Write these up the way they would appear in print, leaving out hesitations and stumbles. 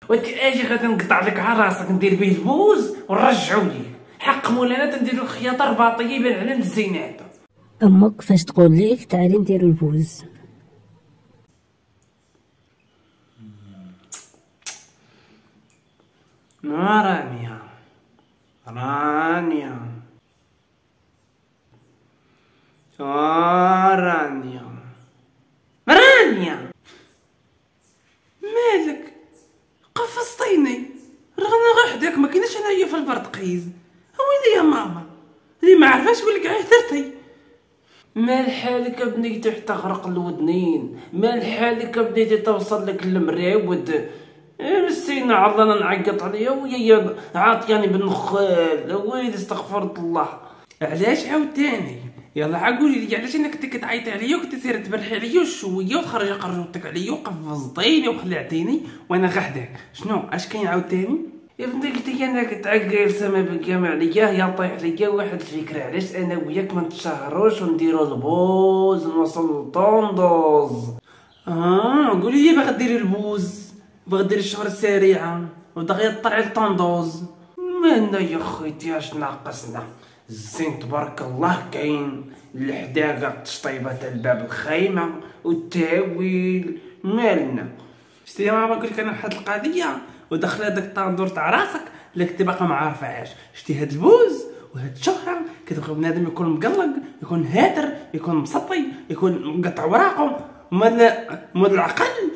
اجي غادي نقطع لك على راسك ندير به البوز ونرجعو ليك. حق مولانا تنديرو خياطه رباطيه يبان على الزينات. امك فاش تقول لك تعالي نديرو البوز؟ رانيا رانيا رانيا رانيا مالك قفصتيني؟ رغم حداك ما كايناش انايا في البرتقيز. ويلي يا ماما اللي ما عرفاش ولك عثرتي. مال حالك بنيتي حتى غرق الودنين، مال حالك بنيتي توصل لك المراود. مسينا عرضنا نعقط عليا وهي عاطياني بالنخال. ويلي استغفرت الله. علاش عاوتاني؟ يلا عقولي لي علاش انك كنت كتعيطي عليا وكنت سير تبرحي عليا شويه وتخرجي قرجوتك عليا وقفزتيني وخلعتيني وانا غحداك. شنو اش كاين عاوتاني؟ يا بنتي قلتي انا كتعقل سما بالجامع عليا يطيح ليا واحد الفكره. علاش انا وياك ما نتشهروش ونديرو البوز ونوصلو لطوندوز؟ قولي لي باغا ديري البوز، باغا ديري الشهر السريعه ودغيا طلعي لطوندوز. مالنا يا خويتي اش ناقصنا؟ الزين تبارك الله كاين، الحداقه تشطيبات الباب الخيمه والتاويل. مالنا؟ شتي يا ماما نقولك انا واحد القضيه ودخل هذاك الطاندور تاع راسك اللي كنتي باقا ما عارفاهاش. شتي هاد البوز وهاد الشهره كتبغي بنادم يكون مقلق، يكون هاتر، يكون مسطي، يكون مقطع وراقه مال العقل.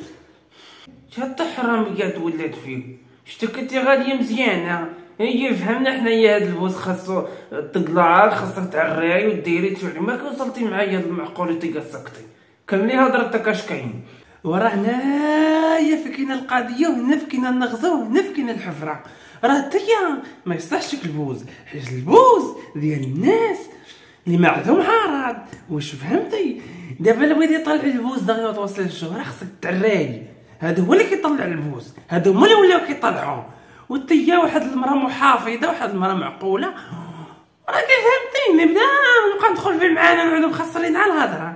شحال حراميات ولات فيك. شتي كنتي غاديه مزيانه. هي فهمنا حنايا هاد البوز خاصو تقلع، خاصك تعراي وديري تشوفي. ما وصلتي معايا المعقولتي سكتي كملي هضرتك اش كاين. وراه هنايا فكينا القضيه وهنا فكينا النغزه وهنا فكينا الحفره. راه تيا ما يصلحش البوز، حيت البوز ديال الناس اللي ما عندهم عرض. واش فهمتي؟ دابا الوالد يطلع البوز دغيا توصل للشهره خاصك تعراي. هذا هو اللي كيطلع البوز، هذا هما اللي ولاو كيطلعوه. وانتيا واحد المراه محافظه، واحد المراه معقوله. راه كيفهمتيني بلا ما نبقى ندخل في معانا نعودو مخسرين على الهضره.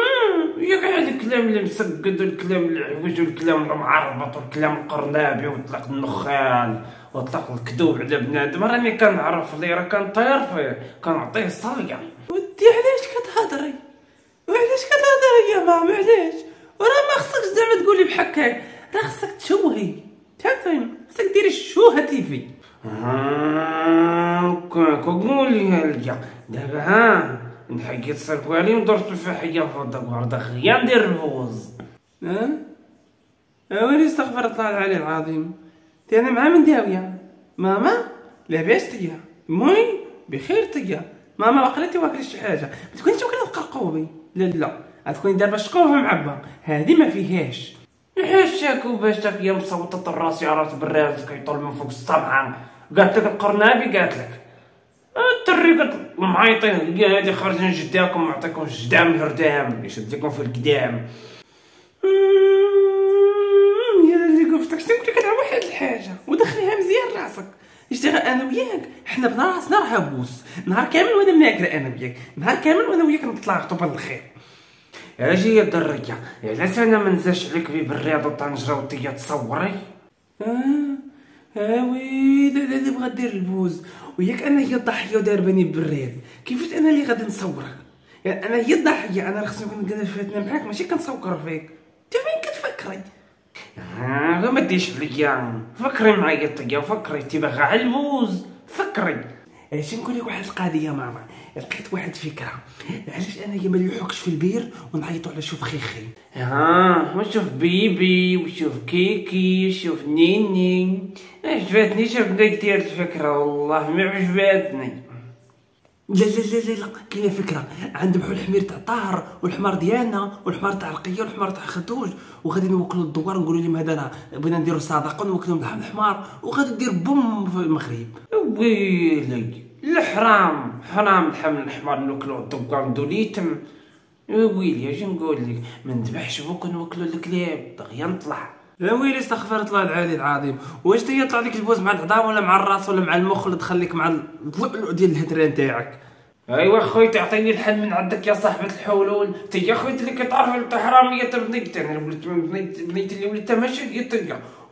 ياك هذا الكلام اللي مسقد والكلام العوج والكلام المعربط والكلام القرنابي وطلق النخال وطلق الكذوب على بنادم. راني كنعرف اللي راه كنطير فيه كنعطيه الصايع. ودي علاش كتهضري؟ وعلاش كتهضري يا ماما؟ علاش؟ وراه ما خصكش زعما تقولي بحكاك، راه خصك تشوهي. فهمتيني؟ خصك ديري الشوهه تيفي. قوليها ليا دابا. نحكي السركوالي ودرت الفحيه في هذاك ورده خيا ندير البوز. ويلي استغفر الله العلي العظيم. تي انا مع من داويه؟ ماما لاباس تيا؟ موي بخير تيا؟ ماما واقيلا واكله شي حاجه؟ ما تكونيش واكله القرقوبي. لا غتكوني دابا شقوفه معبى، هذه ما فيهاش. حاشاك وباش تاك يا مصوطه الراس يا راس بالراس كيطول من فوق السبعه. قالت لك القرنابي قالت لك الطريقة المعيطين هادي خرجين جداكم ونعطيكم جدام الهردام يشد لكم في القدام. يا اللي قفتك شنو نقولك على واحد الحاجة ودخليها مزيان راسك. اشتغل انا وياك حنا بنا راسنا راه بوس نهار كامل وانا ناكل انا وياك، نهار كامل وانا وياك نتلاقطوا بالخير. اجي يا دريه علاش انا ما نزاش عليك بالرياض وطنجره وتيا تصوري؟ ويلي اللي بغا دير البوز وياك انا هي الضحيه ودارباني بالرياض. كيفاش انا اللي غادي نصورك؟ يعني انا هي الضحيه، انا خصني نكون قاعده فاتنا معاك ماشي كنصور فيك. انت فين كتفكري؟ ما ديش عليا، فكري معايا طيا فكري. انت باغا على البوز فكري. علاش نقول لك واحد القضيه ماما؟ لقيت واحد الفكره. علاش انا هي ما نلوحوكش في البير ونعيطوا على شوف خيخي؟ وشوف بيبي وشوف كيكي وشوف نيني. عجبتني شوف بديتي هاد الفكره والله ما عجبتني. لا كاينه فكره. عند بحال الحمير تاع طار والحمار ديالنا والحمار تاع رقيه والحمار تاع خدوج وغادي نوكلوا الدوار ونقولوا لهم هذا بغينا نديروا صدقه ونوكلوا لحم الحمار وغادي دير بوم في المغرب. ويلي الحرام حرام لحم الحمار نوكلوا الدوار ندو ليتم. ويلي اجي نقول لك ما نذبحش بوك نوكلوا الكلاب دغيا نطلع. يا ويلي استغفر الله العلي العظيم. واش انت يطلع لك البوز مع العظام ولا مع الراس ولا مع المخ اللي تخليك مع اللؤلؤ ديال الهدران تاعك؟ ايوا خويا تعطيني الحل من عندك يا صاحبة الحلول. انت يا خويا اللي كتعرف انت حراميه بنيت. انا وليت بنيت اللي وليت ماشي هي تلقى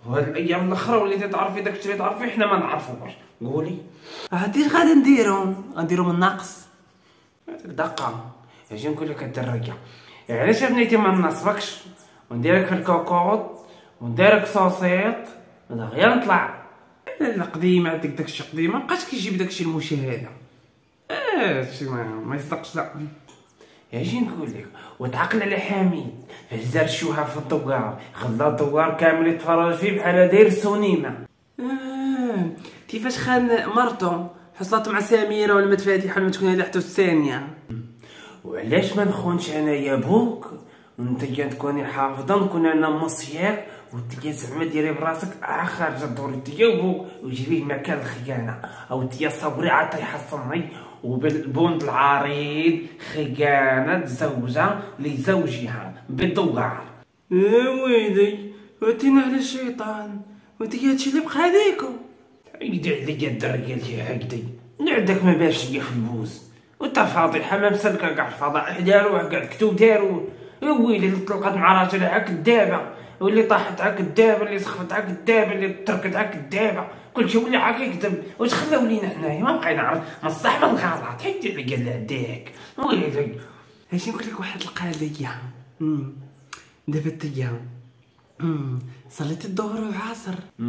وهاد الايام الاخرى وليتي تعرفي داكشي اللي تعرفي حنا ما نعرفوش. قولي هادي غادي نديرو من ناقص دقه. اجي نقول لك الدريه، علاش بنيتي ما نصبكش ونديرك في الكوكوط ونديرك صوصيط ودغيا نطلع. القديمه عندك داكشي قديم ما بقاش كيجيب داكشي المشاهده. هادشي ما يصدقش. لا اجي نقول لك وتعقل على حميد فاش دار الشوهه في الدوار، خلى الدوار كامل يتفرج فيه بحال داير السينما. كيفاش خان مرتو حصلت مع سميره ولا متفاتحه ولا تكون هذه حتى الثانيه. وعلاش ما نخونش انايا بوك وانت تكوني حافظه نكون انا مصياك وانت زعما ديري براسك خارج الدور ديال بوك وجيبيه مكان الخيانه، او انت صبري عاد يحصلني وبالبوند العريض خيانه زوجه لزوجها بالدوار. ويلي وتينا على الشيطان وانت هادشي اللي بقى عليكم. عيدي عليا الدريه هكدي نعدك ما باش هي في البوز وانت فاضحه ما مسلكه كاع الفضائح داروه كاع الكتب داروه. ويلي اللي طلقت مع راجلها كدابه واللي طاحت كدابه اللي سخفت كدابه اللي تركت كدابه كلشي ولا كيكذب. واش خلاو لينا حنايا ما بقينا نعرف من الصح من الغلط. حيدي عليا لعداك. ويلي اش نقول لك واحد القضيه. دابا تيا صليت الظهر والعصر.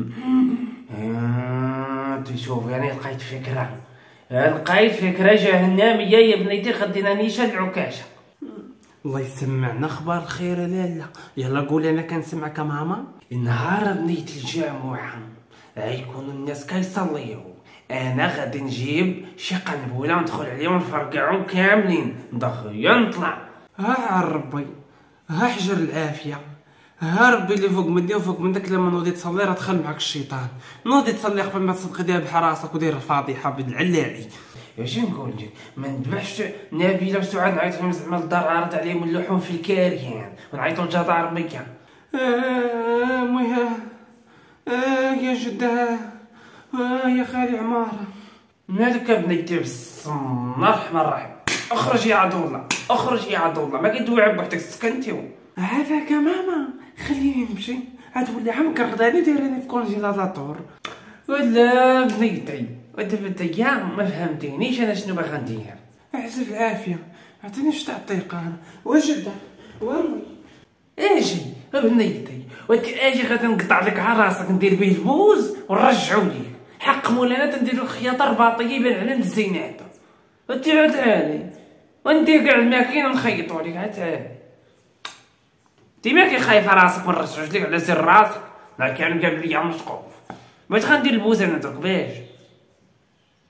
تشوف يعني لقيت فكره جهنميه يا بنيتي خدينا نيشان العكاشه. الله يسمعنا اخبار الخير. لالا يلا قولي انا كنسمعك ماما. النهار بنيتي الجامعه غيكونوا الناس كيصليو، انا غادي نجيب شي قنبوله وندخل عليهم ونفرقعهم كاملين دغيا نطلع. ها ربي ها حجر العافيه. ها ربي اللي فوق مني وفوق منك. لما نوضي تصلي راه دخل معاك الشيطان. نوضي تصلي قبل ما تصدقي دير بحراسك ودير الفاضحه بالعلالي. اش نقول لك ما نذبحش نبيله وسعاد نعيط لهم زعما للدار عارض عليهم اللحوم في الكاريان ونعيطوا لجدارميه. مويها يا جده يا خالي عماره مالك بنيتي بسم الله الرحمن الرحيم. اخرج يا عدو الله اخرج يا عدو الله. ما كدوي بوحدك سكنتيو. هذاك ماما خليني نمشي عاد ولي عم كرداني دايراني في كونجيلاتور. ولا بنيتي ودابا انتيا ما فهمتينيش انا شنو باغا ندير. احسب العافيه عطيني شتا الطيقه انا وجده وامي. اجي بنيتي اجي غادي نقطع لك على راسك ندير به البوز ونرجعو ليك. حق مولانا تنديرو الخياطه الرباطيه يبان على الزينات. انت عاد عالي وندير كاع الماكينه نخيطو لك. عاد عالي ديما كيخايفه راسك ونرجعوش لك على سر راسك. لا كان قبل لي مسقوف باش غندير البوز انا درك باش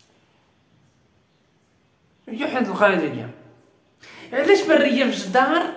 يا حد القضيه. علاش بريه في الجدار